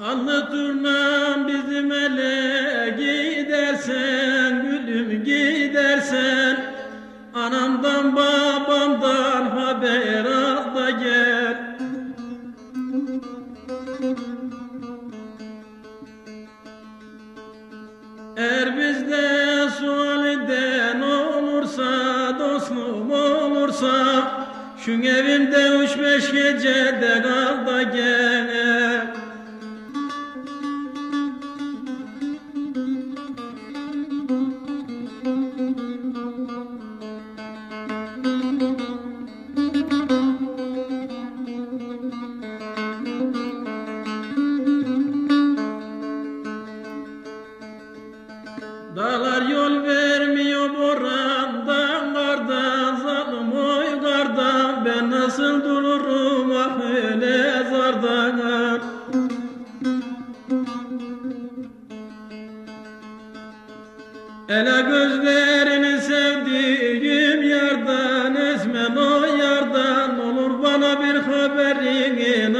Allı turnam bizim ele gidersen, gülüm gidersen, anamdan babamdan haber al da gel. Eğer bizde sual eden olursa, dostum olursa, şu evimde 3-5 gecede kal da gel. Dağlar yol vermiyor borandan, kardan, zalim oy kardan, ben nasıl dururum ah öyle zardan. Ele gözlerini sevdiğim yardan, esmen o yardan, olur bana bir haberin